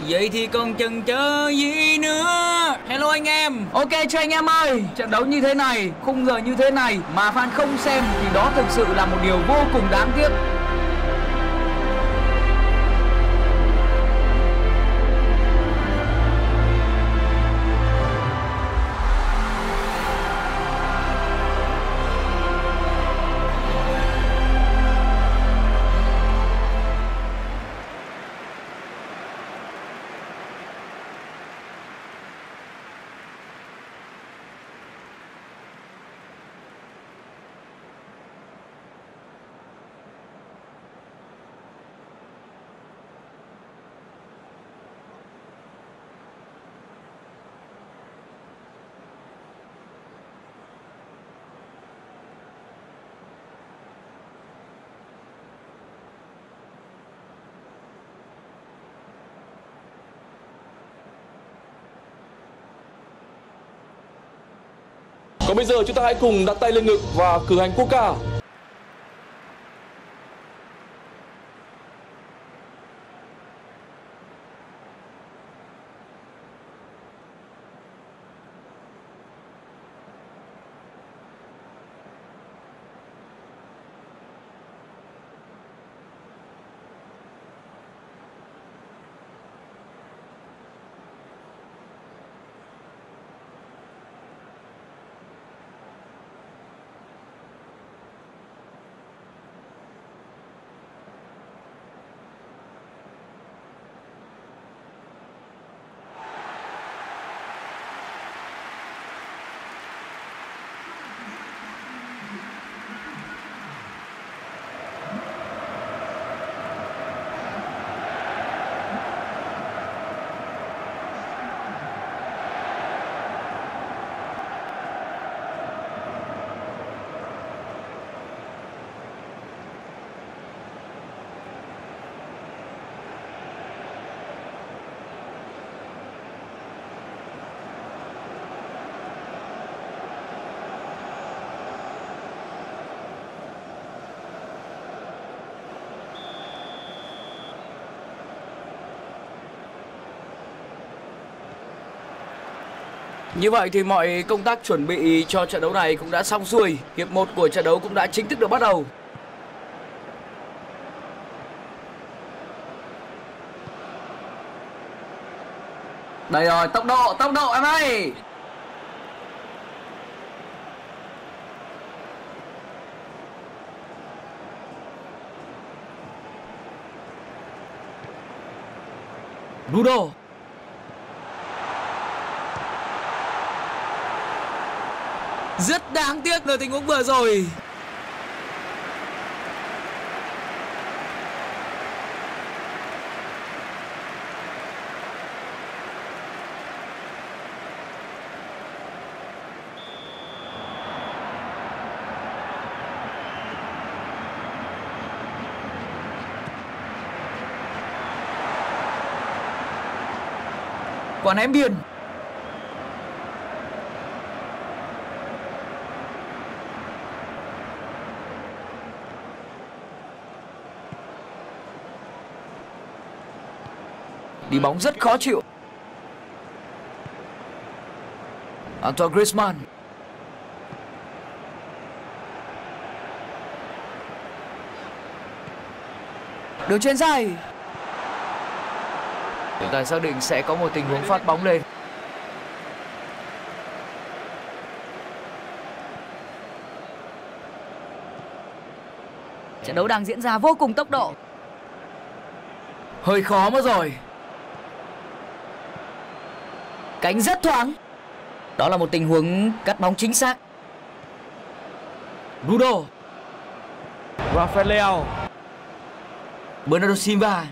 Vậy thì còn chần chờ gì nữa? Hello anh em. Ok cho anh em ơi, trận đấu như thế này, khung giờ như thế này mà fan không xem thì đó thực sự là một điều vô cùng đáng tiếc. Còn bây giờ chúng ta hãy cùng đặt tay lên ngực và cử hành quốc ca. Như vậy thì mọi công tác chuẩn bị cho trận đấu này cũng đã xong xuôi. Hiệp 1 của trận đấu cũng đã chính thức được bắt đầu. Đây rồi, tốc độ em ơi. Rudo. Rất đáng tiếc ở tình huống vừa rồi. Quả ném biên. Đi bóng rất khó chịu. Antoine Griezmann. Đường chuyền dài. Chúng ta xác định sẽ có một tình huống phát bóng lên. Trận đấu đang diễn ra vô cùng tốc độ. Hơi khó mất rồi. Cánh rất thoáng. Đó là một tình huống cắt bóng chính xác. Rudo. Rafael. Bernardo Silva.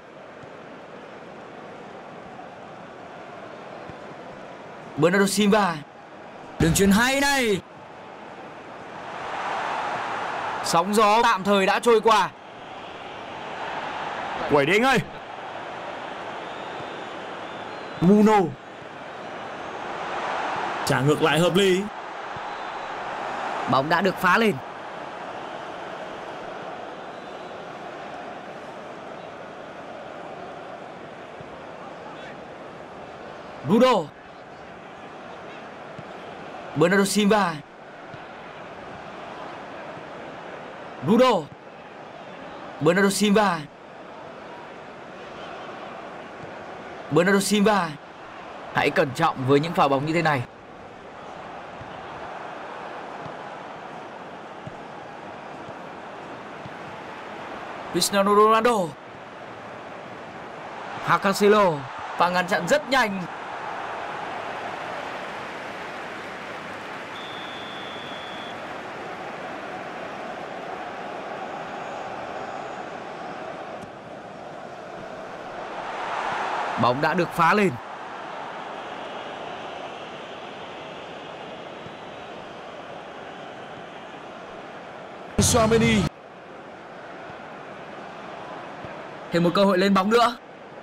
Bernardo Silva. Đường chuyền hay này. Sóng gió tạm thời đã trôi qua. Quẩy đi anh ơi. Muno. Trả ngược lại hợp lý. Bóng đã được phá lên. Bruno. Bernardo Silva. Bruno. Bernardo Silva. Bernardo Silva. Hãy cẩn trọng với những pha bóng như thế này. Cristiano Ronaldo. Cancelo. Và ngăn chặn rất nhanh. Bóng đã được phá lên. Tchouaméni. Thêm một cơ hội lên bóng nữa.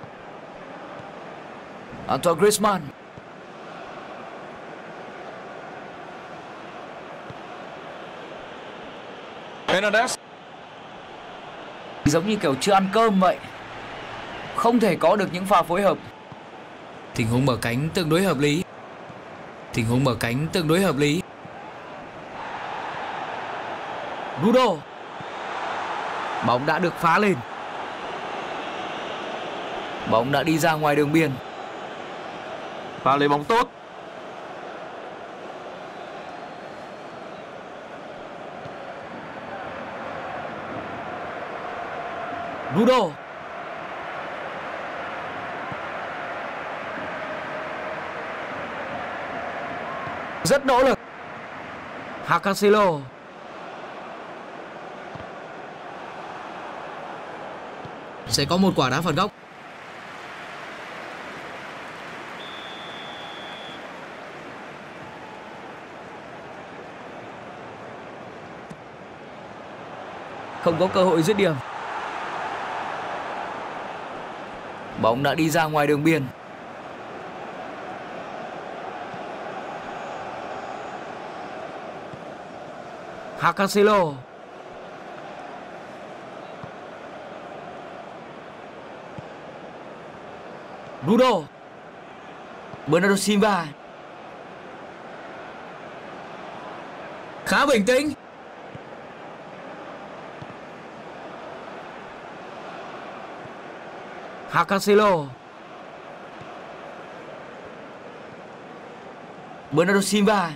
Antoine Griezmann. Hernandez. Giống như kiểu chưa ăn cơm vậy. Không thể có được những pha phối hợp. Tình huống mở cánh tương đối hợp lý. Tình huống mở cánh tương đối hợp lý. Bruno. Bóng đã được phá lên. Bóng đã đi ra ngoài đường biên. Và lấy bóng tốt. Bruno. Rất nỗ lực. Cancelo. Sẽ có một quả đá phạt góc. Không có cơ hội dứt điểm. Bóng đã đi ra ngoài đường biên. Cancelo. Bruno. Bernardo Silva. Khá bình tĩnh. Cancelo. Bernardo Silva.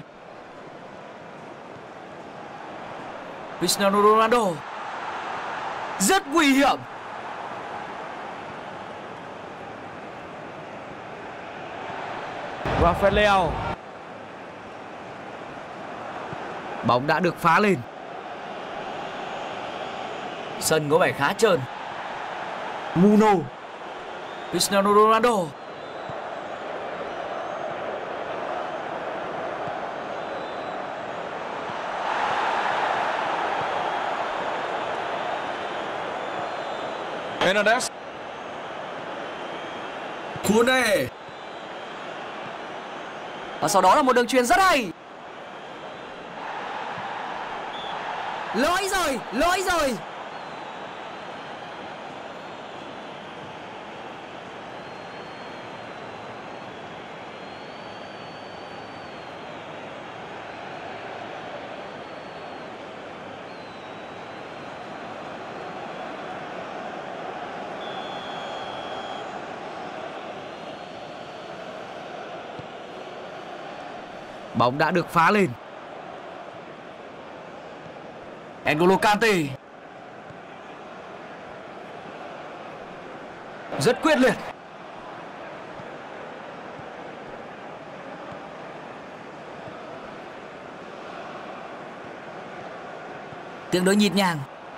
Cristiano Ronaldo. Rất nguy hiểm. Rafael Leao. Bóng đã được phá lên. Sân có vẻ khá trơn. Muno. Cristiano Ronaldo. Hernandez. Kone. Và sau đó là một đường chuyền rất hay. Lỗi rồi, lỗi rồi. Bóng đã được phá lên. N'Golo Kante. Rất quyết liệt. Tương đối nhịp nhàng.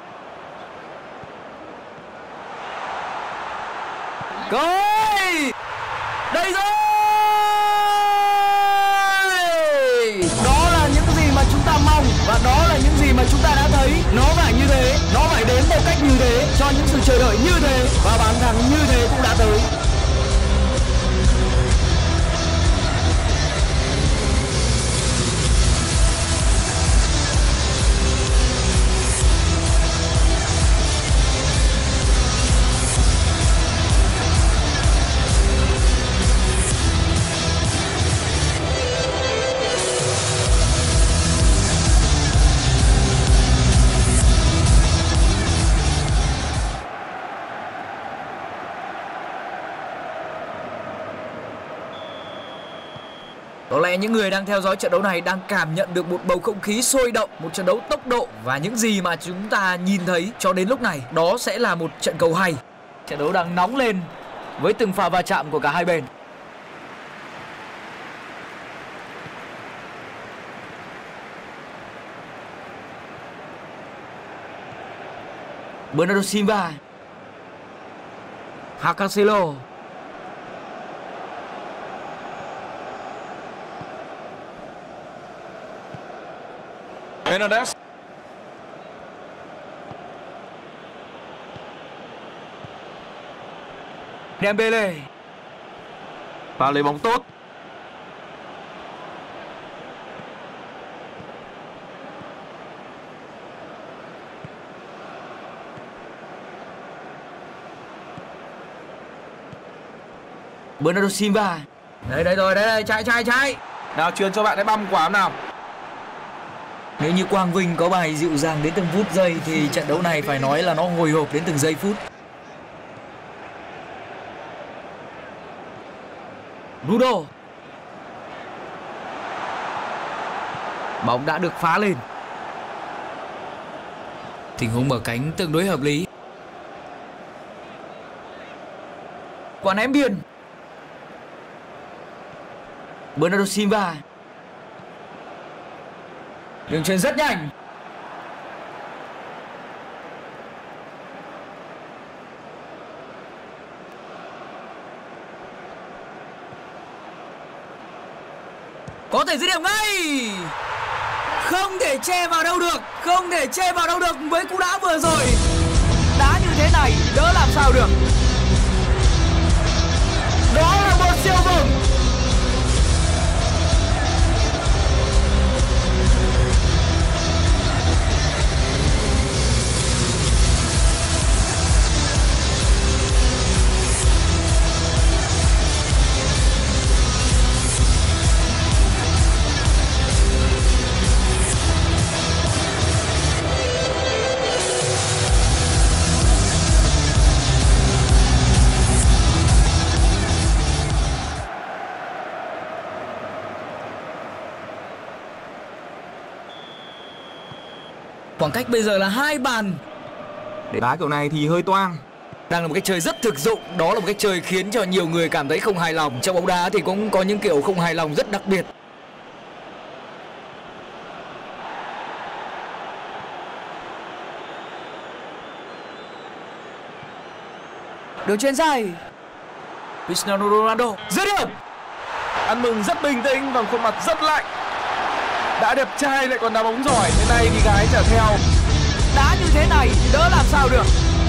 Coi! Đây rồi! Đó là những gì mà chúng ta mong và đó là những gì mà chúng ta đã thấy. Nó phải như thế, nó phải đến một cách như thế, cho những sự chờ đợi như thế và bàn thắng như thế cũng đã tới. Có lẽ những người đang theo dõi trận đấu này đang cảm nhận được một bầu không khí sôi động, một trận đấu tốc độ, và những gì mà chúng ta nhìn thấy cho đến lúc này đó sẽ là một trận cầu hay. Trận đấu đang nóng lên với từng pha va chạm của cả hai bên. Bernardo Silva, Cancelo, Hernandez. Dembele, Và lấy bóng tốt. Bernardo Silva. Đây rồi, đây chạy. Nào truyền cho bạn ấy băm quả nào. Nếu như Quang Vinh có bài dịu dàng đến từng phút giây thì trận đấu này phải nói là nó hồi hộp đến từng giây phút. Nuno. Bóng đã được phá lên. Tình huống mở cánh tương đối hợp lý. Quả ném biên. Bernardo Silva. Đường chuyền rất nhanh. Có thể dứt điểm ngay. Không thể che vào đâu được. Với cú đá vừa rồi. Đá như thế này đỡ làm sao được. Đó là một siêu phẩm. Khoảng cách bây giờ là 2 bàn. Để đá kiểu này thì hơi toang. Đang là một cách chơi rất thực dụng. Đó là một cách chơi khiến cho nhiều người cảm thấy không hài lòng. Trong bóng đá thì cũng có những kiểu không hài lòng rất đặc biệt. Đường chuyền dài. Cristiano Ronaldo dứt điểm. Ăn mừng rất bình tĩnh và khuôn mặt rất lạnh. Đã đẹp trai lại còn đá bóng giỏi, thế này thì gái trả theo. Đá như thế này đỡ làm sao được.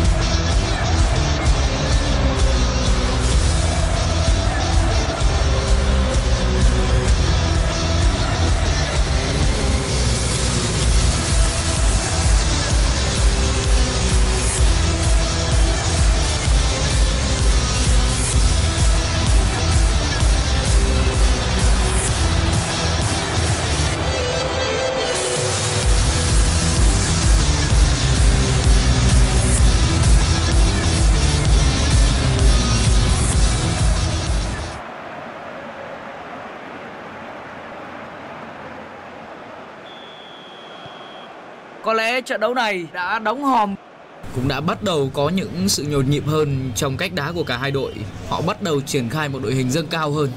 Có lẽ trận đấu này đã đóng hòm. Cũng đã bắt đầu có những sự nhộn nhịp hơn trong cách đá của cả hai đội. Họ bắt đầu triển khai một đội hình dâng cao hơn.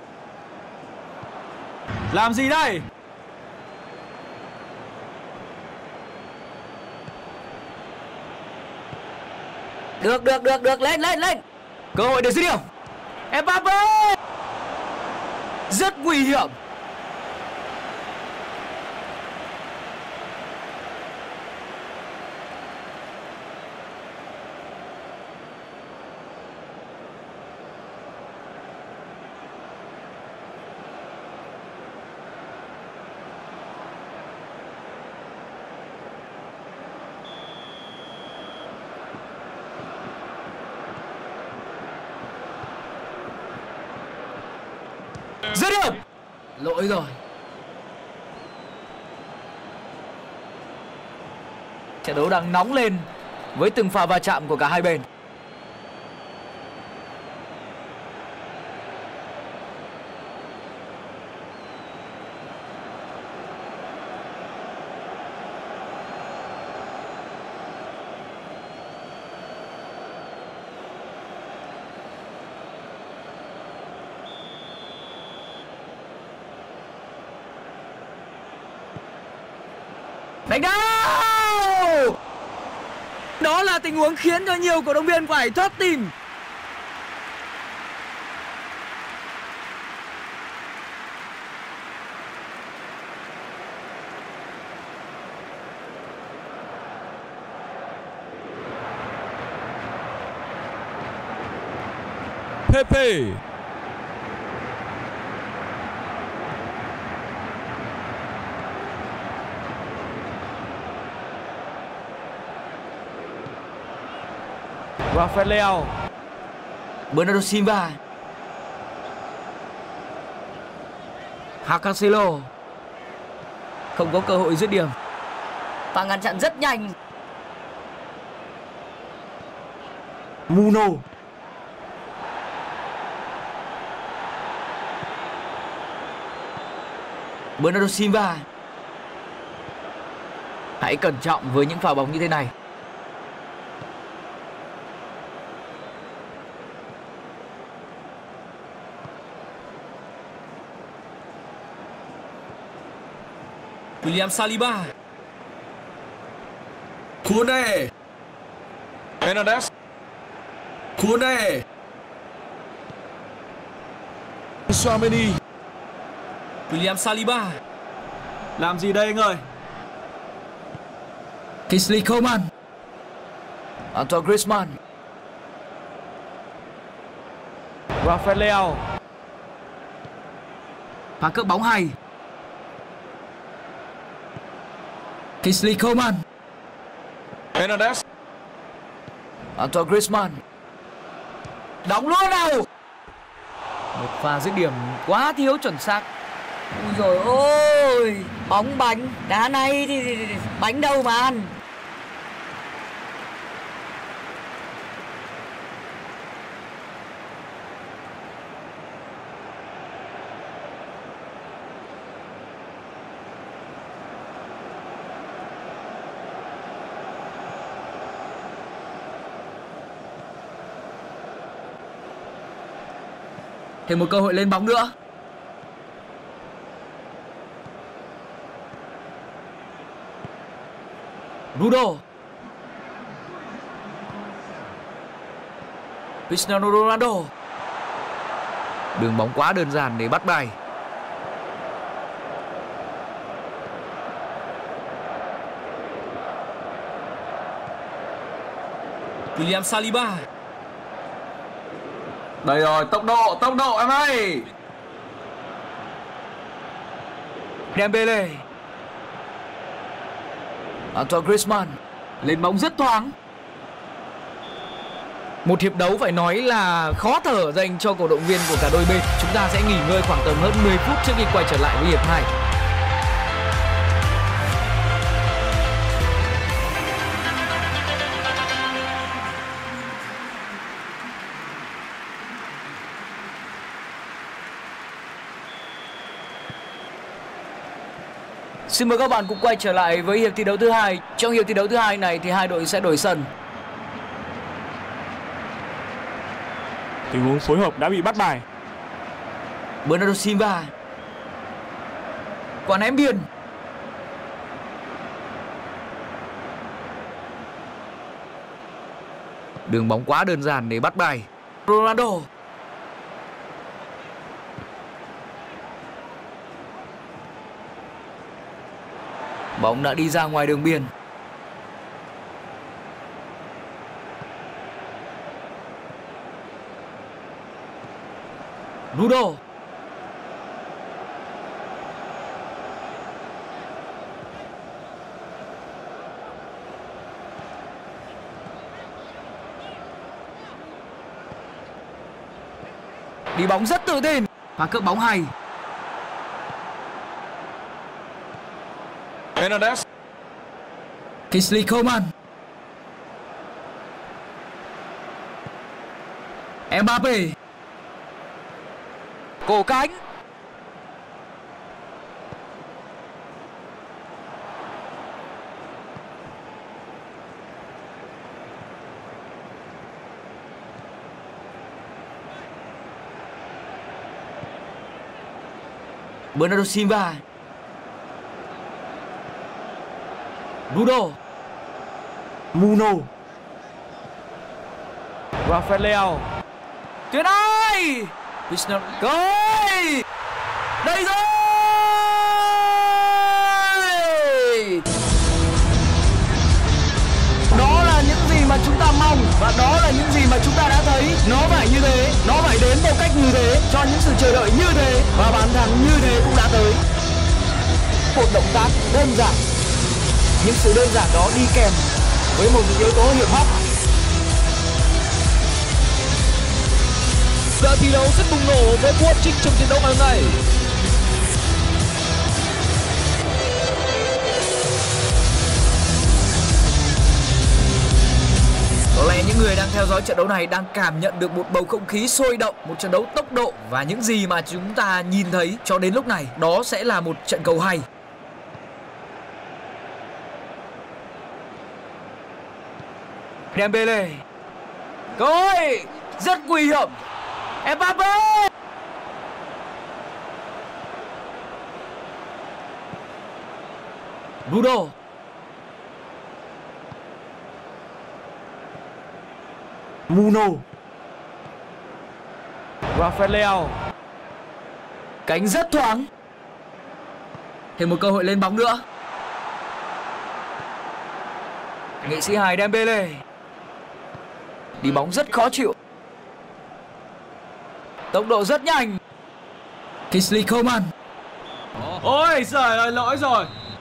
Làm gì đây? Được, lên. Cơ hội để dứt điểm. Mbappé. Rất nguy hiểm. Dứt điểm. Lỗi rồi. Trận đấu đang nóng lên với từng pha va chạm của cả hai bên. Đánh đầu. Đó là tình huống khiến cho nhiều cổ động viên phải thót tim. Pepe. Rafael. Bernardo Silva. Cancelo. Không có cơ hội dứt điểm. Và ngăn chặn rất nhanh. Muno. Bernardo Silva. Hãy cẩn trọng với những pha bóng như thế này. William Saliba. Kone. Hernandez. Kone. Tchouaméni. William Saliba. Làm gì đây anh ơi? Kingsley Coman. Antoine Griezmann. Rafael. Pha cướp bóng hay. Kingsley Coman. Hernandez. Antoine Griezmann. Đóng luôn nào. Một pha dứt điểm quá thiếu chuẩn xác. Ui dồi ôi, bóng bánh, đá này thì bánh đâu mà ăn. Thêm một cơ hội lên bóng nữa. Rudo. Cristiano Ronaldo. Đường bóng quá đơn giản để bắt bài. William Saliba. Đây rồi, tốc độ em ơi. Dembele. Antoine Griezmann. Lên bóng rất thoáng. Một hiệp đấu phải nói là khó thở dành cho cổ động viên của cả đôi bên. Chúng ta sẽ nghỉ ngơi khoảng tầm hơn 10 phút trước khi quay trở lại với hiệp 2. Xin mời các bạn cùng quay trở lại với hiệp thi đấu thứ hai. Trong hiệp thi đấu thứ hai này thì hai đội sẽ đổi sân. Tình huống phối hợp đã bị bắt bài. Bernardo Silva. Quả ném biên. Đường bóng quá đơn giản để bắt bài. Ronaldo. Bóng đã đi ra ngoài đường biên. Rudo. Đi bóng rất tự tin. Pha cướp bóng hay. Hernandez. Kingsley Coman. Mbappe. Cổ cánh. Bernardo Silva. Bruno. Muno. Rafael. Tuyến ơi. Krishna. Rồi. Đây rồi. Đó là những gì mà chúng ta mong và đó là những gì mà chúng ta đã thấy. Nó phải như thế, nó phải đến một cách như thế, cho những sự chờ đợi như thế và bàn thắng như thế cũng đã tới. Một động tác đơn giản, nhưng sự đơn giản đó đi kèm với một yếu tố hiểm hóc. Giờ thi đấu rất bùng nổ với cú hat-trick trong trận đấu ngày hôm nay. Có lẽ những người đang theo dõi trận đấu này đang cảm nhận được một bầu không khí sôi động, một trận đấu tốc độ và những gì mà chúng ta nhìn thấy cho đến lúc này đó sẽ là một trận cầu hay. Dembele. Rồi, rất nguy hiểm. Mbappe. Bruno. Muno. Rafael. Cánh rất thoáng. Thêm một cơ hội lên bóng nữa. Nghệ sĩ hài Dembele. Đi bóng rất khó chịu. Tốc độ rất nhanh. Kingsley Coman. Ôi giời ơi, lỗi rồi.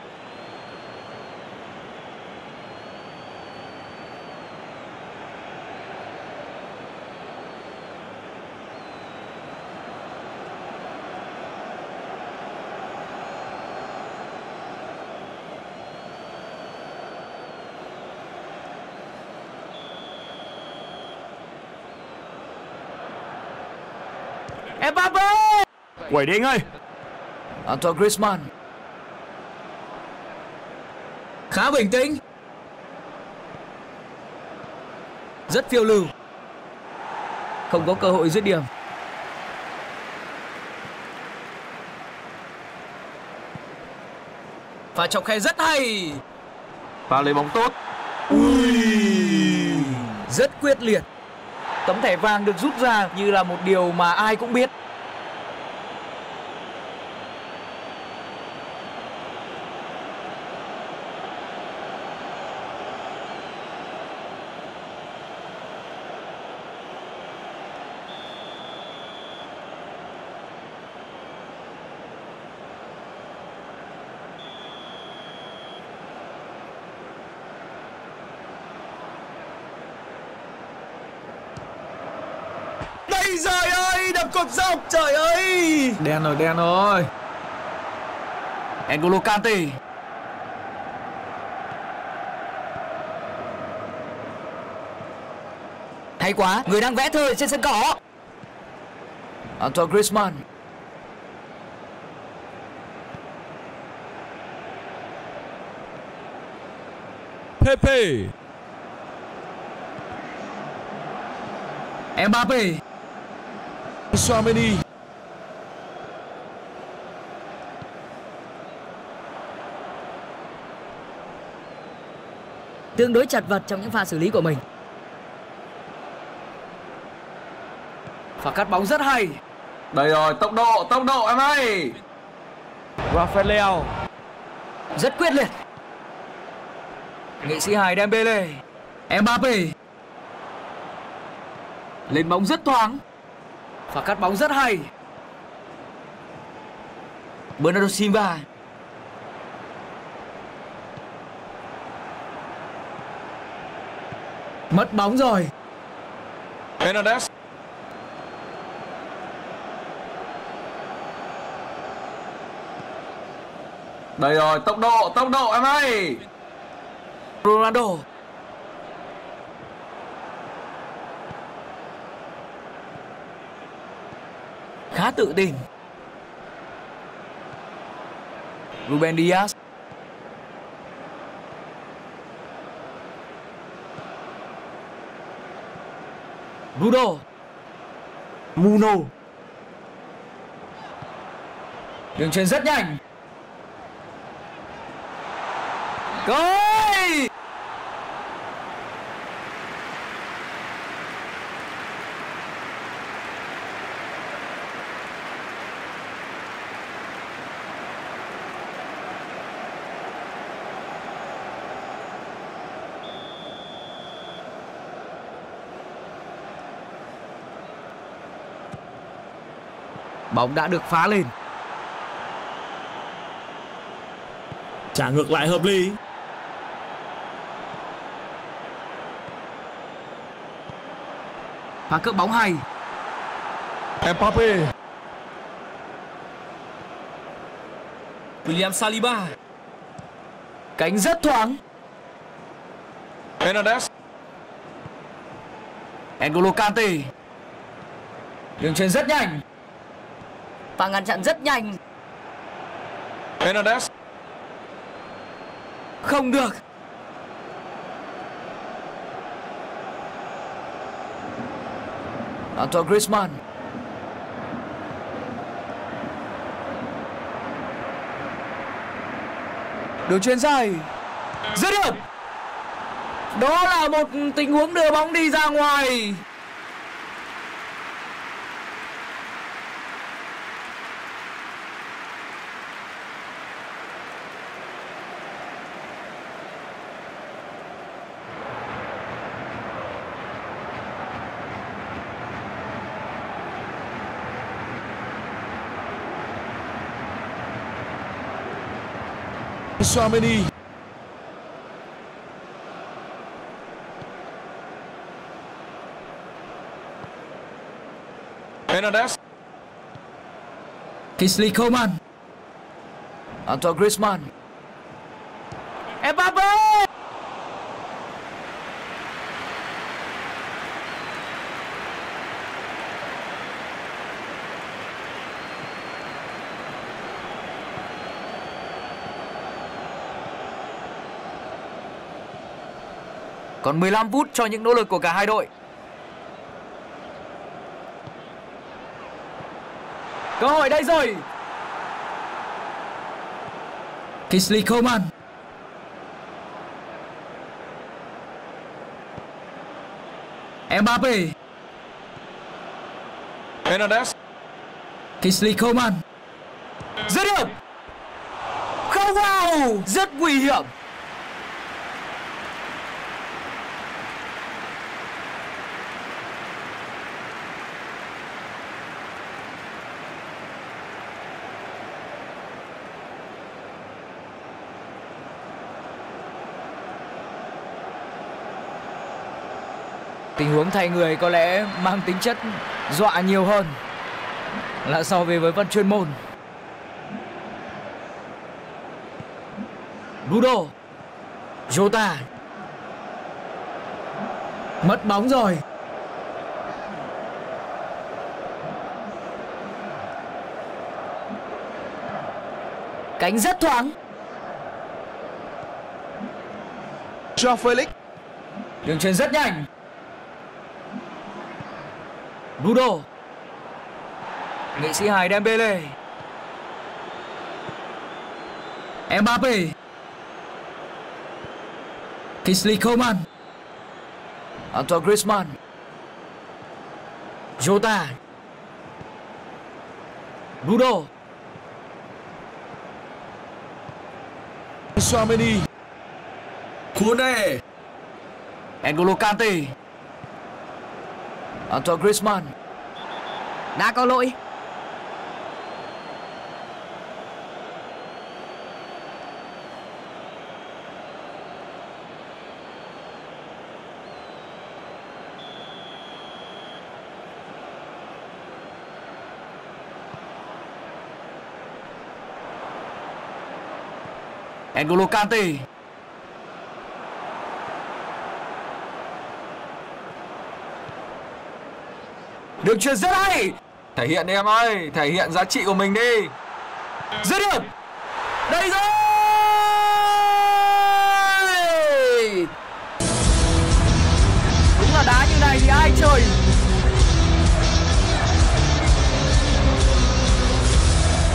Mbappe. Quẩy đi anh ơi. Antoine Griezmann. Khá bình tĩnh. Rất phiêu lưu. Không có cơ hội dứt điểm. Pha chọc khe rất hay. Và lấy bóng tốt. Rất quyết liệt. Tấm thẻ vàng được rút ra như là một điều mà ai cũng biết. Ây giời ơi, đập cột dọc, trời ơi. Đen rồi. N'Golo Kante. Hay quá, người đang vẽ thơ trên sân cỏ. Antoine Griezmann. Pepe. Mbappe. Tchouaméni. Tương đối chật vật trong những pha xử lý của mình. Pha cắt bóng rất hay. Đây rồi, tốc độ em ơi. Rafael. Rất quyết liệt. Nghệ sĩ hài Dembele. Mbappe. Lên bóng rất thoáng. Pha cắt bóng rất hay. Bernardo Silva. Mất bóng rồi. Hernandez. Đây rồi, tốc độ em ơi. Ronaldo. Khá tự tin. Ruben Dias. Bruno. Muno. Đường chuyền rất nhanh. Rồi, ơi. Bóng đã được phá lên. Trả ngược lại hợp lý. Pha cướp bóng hay. Mbappe. William Saliba. Cánh rất thoáng. Hernandez. N'Golo Kante. Đường chuyền rất nhanh. Pha ngăn chặn rất nhanh. Hernandez. Không được. Antoine Griezmann. Đường chuyền dài. Dứt điểm. Đó là một tình huống đưa bóng đi ra ngoài. Tchouaméni. Hernandez. Kingsley Coman. Antoine Griezmann. Mbappe. Còn 15 phút cho những nỗ lực của cả hai đội. Cơ hội đây rồi. Kingsley Coman. Mbappe. Hernandez. Kingsley Coman. Dứt điểm. Không vào. Rất nguy hiểm. Tình huống thay người có lẽ mang tính chất dọa nhiều hơn là so với phần chuyên môn. Bruno. Jota. Mất bóng rồi. Cánh rất thoáng. Joao Felix. Đường chuyền rất nhanh. Bruno. Nghệ sĩ hài Dembele. Mbappe. Kingsley Coman. Antoine Griezmann. Jota. Bruno. Tchouaméni. Kone. N'Golo Kante. Antoine Griezmann. Đã có lỗi. N'Golo Kante. Đường chuyền rất hay. Thể hiện đi em ơi, thể hiện giá trị của mình đi. Dứt điểm. Đây rồi. Đúng là đá như này thì ai chơi.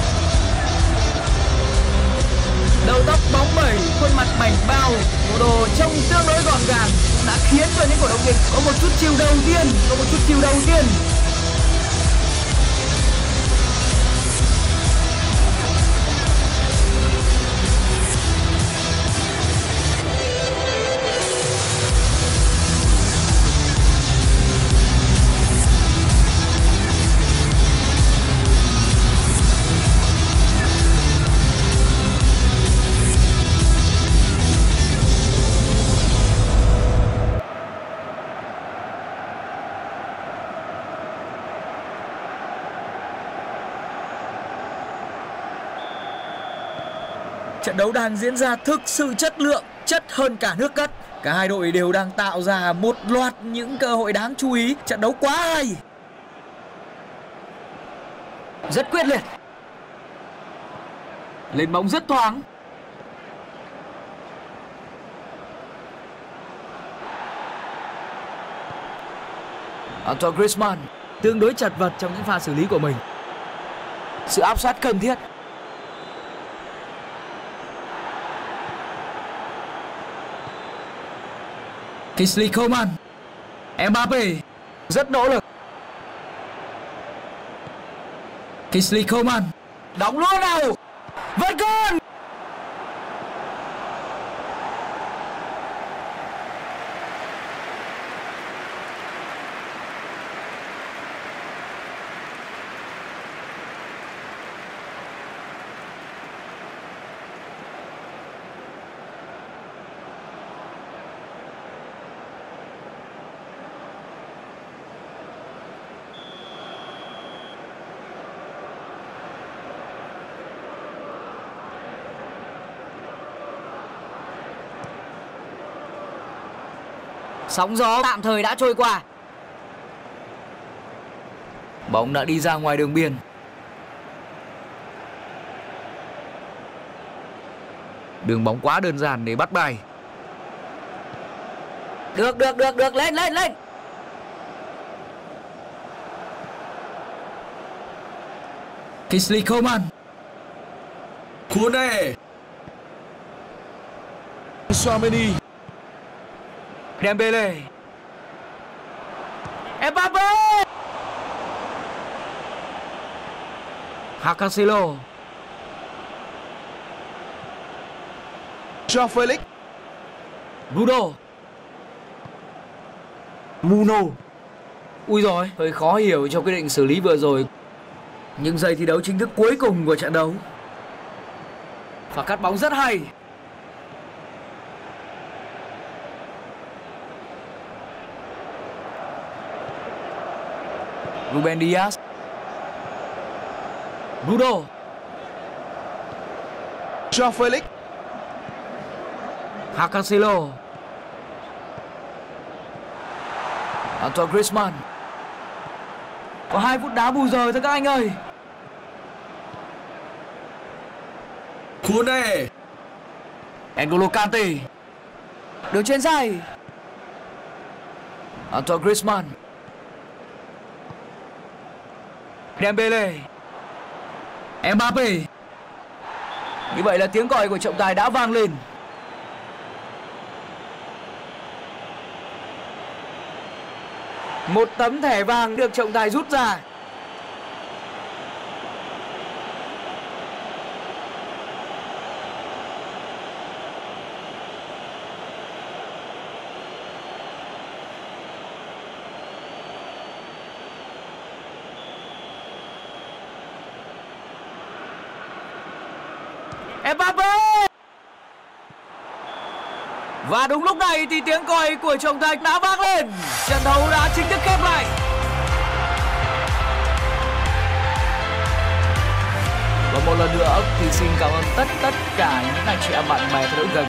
Đầu tóc bóng bẩy, khuôn mặt bảnh bao, bộ đồ cho những cổ động viên. Có một chút chiều đầu tiên, có một chút chiều đầu tiên. Trận đấu đang diễn ra thực sự chất lượng, chất hơn cả nước cất. Cả hai đội đều đang tạo ra một loạt những cơ hội đáng chú ý. Trận đấu quá hay, rất quyết liệt, lên bóng rất thoáng. Antoine Griezmann tương đối chật vật trong những pha xử lý của mình. Sự áp sát cần thiết. Kingsley Coman, Mbappe rất nỗ lực. Kingsley Coman đóng luôn nào, vẫn còn. Sóng gió tạm thời đã trôi qua. Bóng đã đi ra ngoài đường biên. Đường bóng quá đơn giản để bắt bài. Được, lên. Kingsley Coman. Kone. Tchouaméni. Dembele. Mbappe. Cancelo. Joao Felix. Muno. Ui rồi, hơi khó hiểu trong quyết định xử lý vừa rồi. Những giây thi đấu chính thức cuối cùng của trận đấu. Và cắt bóng rất hay. Ruben Dias. Joao Felix. Cancelo. Antoine Griezmann. Có 2 phút đá bù giờ thôi các anh ơi. Kone. N'Golo Kante. Đường chuyền dài. Antoine Griezmann. Dembele. Mbappe. Như vậy là tiếng còi của trọng tài đã vang lên. Một tấm thẻ vàng được trọng tài rút ra. Mbappe. Và đúng lúc này thì tiếng còi của trọng tài đã vang lên. Trận đấu đã chính thức khép lại. Và một lần nữa thì xin cảm ơn tất cả những anh chị em bạn bè theo dõi gần